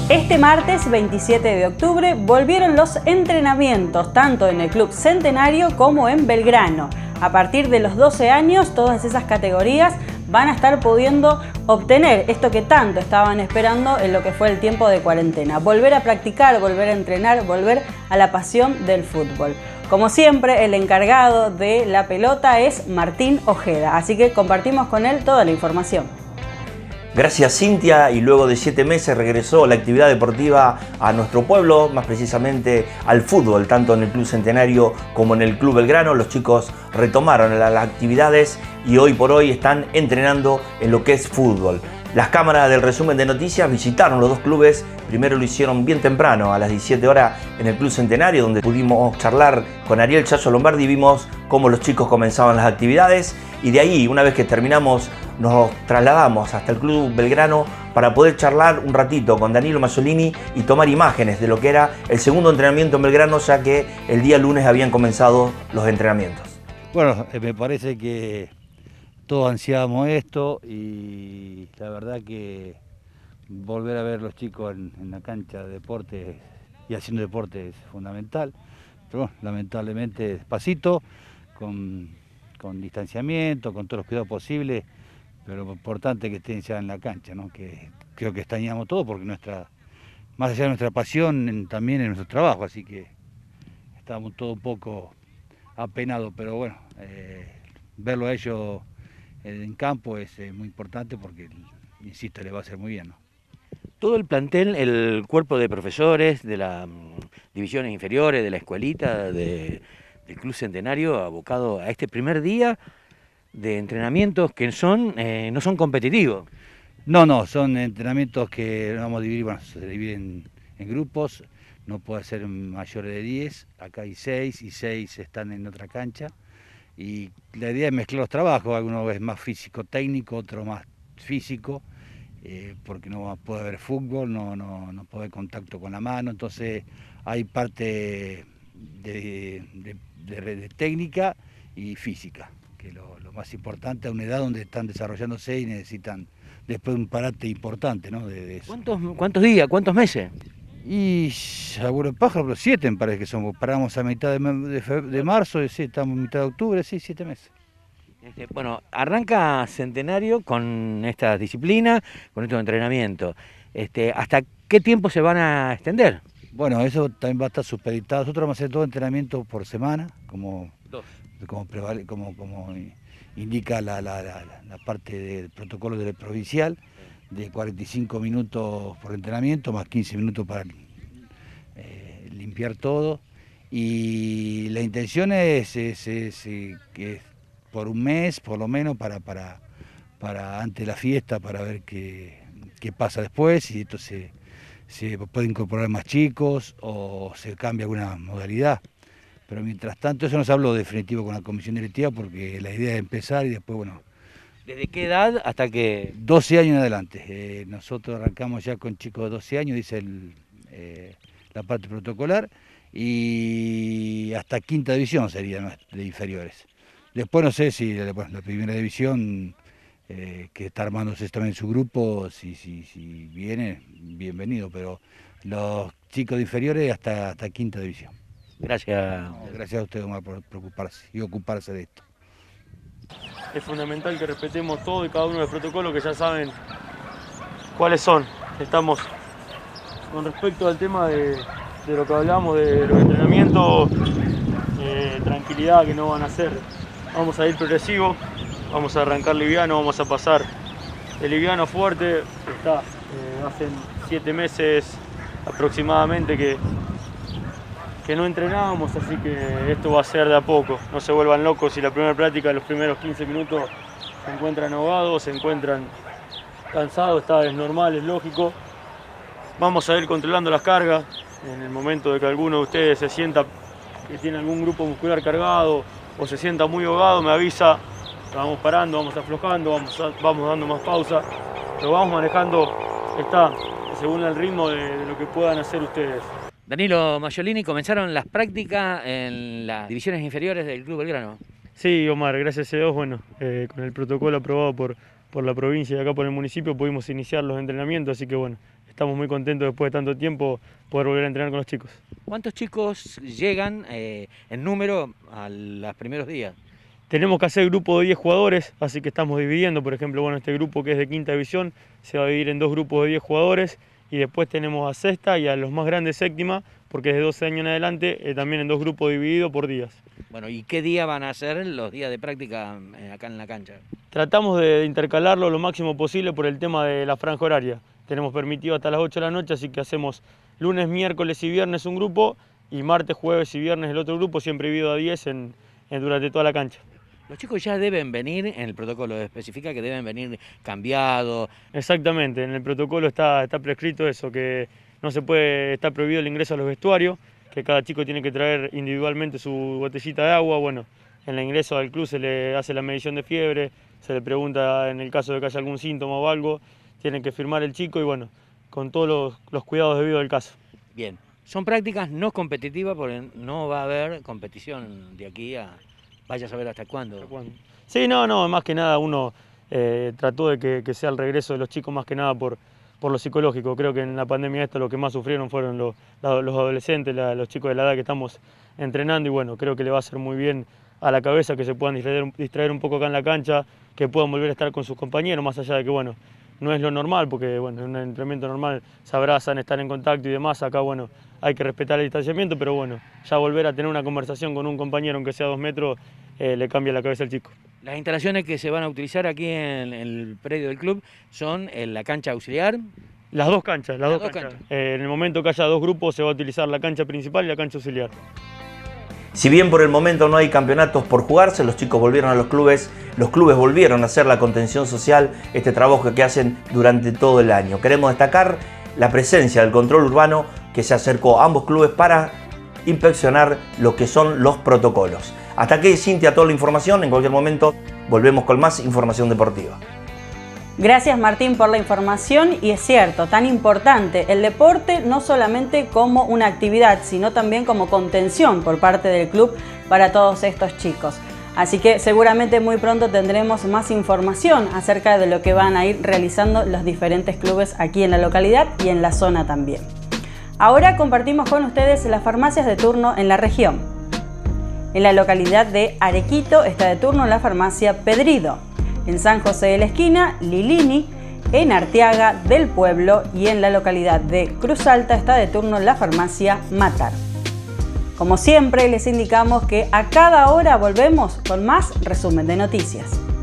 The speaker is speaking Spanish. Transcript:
Este martes 27 de octubre volvieron los entrenamientos tanto en el Club Centenario como en Belgrano. A partir de los 12 años, todas esas categorías van a estar pudiendo obtener esto que tanto estaban esperando en lo que fue el tiempo de cuarentena. Volver a practicar, volver a entrenar, volver a la pasión del fútbol. Como siempre, el encargado de la pelota es Martín Ojeda, así que compartimos con él toda la información. Gracias, Cintia, y luego de 7 meses regresó la actividad deportiva a nuestro pueblo, más precisamente al fútbol, tanto en el Club Centenario como en el Club Belgrano. Los chicos retomaron las actividades y hoy por hoy están entrenando en lo que es fútbol. Las cámaras del resumen de noticias visitaron los dos clubes. Primero lo hicieron bien temprano, a las 17 horas en el Club Centenario, donde pudimos charlar con Ariel Chacho Lombardi y vimos cómo los chicos comenzaban las actividades. Y de ahí, una vez que terminamos, nos trasladamos hasta el Club Belgrano para poder charlar un ratito con Danilo Mazzolini y tomar imágenes de lo que era el segundo entrenamiento en Belgrano, ya que el día lunes habían comenzado los entrenamientos. Bueno, me parece que todos ansiábamos esto y la verdad que volver a ver a los chicos en la cancha de deporte y haciendo deporte es fundamental. Pero bueno, lamentablemente despacito, con distanciamiento, con todos los cuidados posibles, pero lo importante es que estén ya en la cancha, ¿no? Que creo que extrañamos todo porque más allá de nuestra pasión, también es nuestro trabajo, así que estamos todos un poco apenados, pero bueno, verlo a ellos en campo es muy importante porque, insisto, le va a hacer muy bien, ¿no? Todo el plantel, el cuerpo de profesores de las divisiones inferiores, de la escuelita, del Club Centenario, abocado a este primer día de entrenamientos que no son competitivos. No, son entrenamientos que vamos a dividir, bueno, se dividen en grupos, no puede ser mayores de 10, acá hay 6 y 6 están en otra cancha. Y la idea es mezclar los trabajos, alguno es más físico-técnico, otro más físico, porque no puede haber fútbol, no puede haber contacto con la mano, entonces hay parte de técnica y física, que es lo más importante a una edad donde están desarrollándose y necesitan después un parate importante, ¿no? De eso. ¿Cuántos días, cuántos meses? Y seguro pájaro, pero 7 me parece que somos. Paramos a mitad de marzo, y sí, estamos a mitad de octubre, sí, 7 meses. Bueno, arranca Centenario con esta disciplina, con estos entrenamientos. ¿Hasta qué tiempo se van a extender? Bueno, eso también va a estar supeditado. Nosotros vamos a hacer todo entrenamiento por semana, como indica la parte del protocolo del provincial, de 45 minutos por entrenamiento, más 15 minutos para limpiar todo. Y la intención es que por un mes, por lo menos, para antes de la fiesta, para ver qué pasa después, y esto se puede incorporar más chicos o se cambia alguna modalidad. Pero mientras tanto, eso no se habló definitivo con la comisión directiva porque la idea es empezar y después, bueno. ¿Desde qué edad hasta qué? 12 años en adelante. Nosotros arrancamos ya con chicos de 12 años, dice la parte protocolar, y hasta quinta división sería de inferiores. Después no sé si la primera división, que está armándose también su grupo, si viene, bienvenido, pero los chicos de inferiores hasta quinta división. Gracias. No, gracias a usted, Omar, por preocuparse y ocuparse de esto. Es fundamental que respetemos todo y cada uno de los protocolos que ya saben cuáles son. Estamos con respecto al tema de lo que hablamos de los entrenamientos, tranquilidad que no van a hacer. Vamos a ir progresivo, vamos a arrancar liviano, vamos a pasar de liviano a fuerte. Hacen 7 meses aproximadamente que no entrenábamos, así que esto va a ser de a poco. No se vuelvan locos si la primera práctica, los primeros 15 minutos, se encuentran ahogados, se encuentran cansados, es normal, es lógico. Vamos a ir controlando las cargas. En el momento de que alguno de ustedes se sienta que tiene algún grupo muscular cargado o se sienta muy ahogado, me avisa. Vamos parando, vamos aflojando, vamos dando más pausa. Lo vamos manejando, según el ritmo de lo que puedan hacer ustedes. Danilo Mazzolini, comenzaron las prácticas en las divisiones inferiores del Club Belgrano. Sí, Omar, gracias a Dios, bueno, con el protocolo aprobado por la provincia y acá por el municipio pudimos iniciar los entrenamientos, así que bueno, estamos muy contentos después de tanto tiempo poder volver a entrenar con los chicos. ¿Cuántos chicos llegan en número a los primeros días? Tenemos que hacer grupo de 10 jugadores, así que estamos dividiendo. Por ejemplo, bueno, este grupo que es de quinta división se va a dividir en 2 grupos de 10 jugadores y después tenemos a sexta y a los más grandes séptima, porque es de 12 años en adelante, también en 2 grupos divididos por días. Bueno, ¿y qué día van a ser los días de práctica acá en la cancha? Tratamos de intercalarlo lo máximo posible por el tema de la franja horaria. Tenemos permitido hasta las 8 de la noche, así que hacemos lunes, miércoles y viernes un grupo y martes, jueves y viernes el otro grupo, siempre dividido a 10 durante toda la cancha. Los chicos ya deben venir, en el protocolo especifica que deben venir cambiados. Exactamente, en el protocolo está prescrito eso, que no se puede, está prohibido el ingreso a los vestuarios, que cada chico tiene que traer individualmente su botellita de agua. Bueno, en el ingreso al club se le hace la medición de fiebre, se le pregunta en el caso de que haya algún síntoma o algo, tiene que firmar el chico y bueno, con todos los cuidados debidos al caso. Bien, son prácticas no competitivas porque no va a haber competición de aquí a... Vaya a saber hasta cuándo. Sí, no, más que nada uno trató de que sea el regreso de los chicos más que nada por lo psicológico. Creo que en la pandemia esta lo que más sufrieron fueron los adolescentes, los chicos de la edad que estamos entrenando y bueno, creo que le va a hacer muy bien a la cabeza que se puedan distraer un poco acá en la cancha, que puedan volver a estar con sus compañeros, más allá de que bueno, no es lo normal, porque bueno, en un entrenamiento normal se abrazan, están en contacto y demás, acá bueno, hay que respetar el distanciamiento, pero bueno, ya volver a tener una conversación con un compañero, aunque sea 2 metros, le cambia la cabeza al chico. Las instalaciones que se van a utilizar aquí en el predio del club son en la cancha auxiliar. Las dos canchas. En el momento que haya 2 grupos se va a utilizar la cancha principal y la cancha auxiliar. Si bien por el momento no hay campeonatos por jugarse, los chicos volvieron a los clubes volvieron a hacer la contención social, este trabajo que hacen durante todo el año. Queremos destacar la presencia del control urbano que se acercó a ambos clubes para inspeccionar lo que son los protocolos. Hasta aquí, Cintia, toda la información. En cualquier momento volvemos con más información deportiva. Gracias, Martín, por la información. Y es cierto, tan importante el deporte no solamente como una actividad, sino también como contención por parte del club para todos estos chicos. Así que seguramente muy pronto tendremos más información acerca de lo que van a ir realizando los diferentes clubes aquí en la localidad y en la zona también. Ahora compartimos con ustedes las farmacias de turno en la región. En la localidad de Arequito está de turno la farmacia Pedrido. En San José de la Esquina, Lilini. En Arteaga del Pueblo y en la localidad de Cruz Alta está de turno la farmacia Matar. Como siempre, les indicamos que a cada hora volvemos con más resumen de noticias.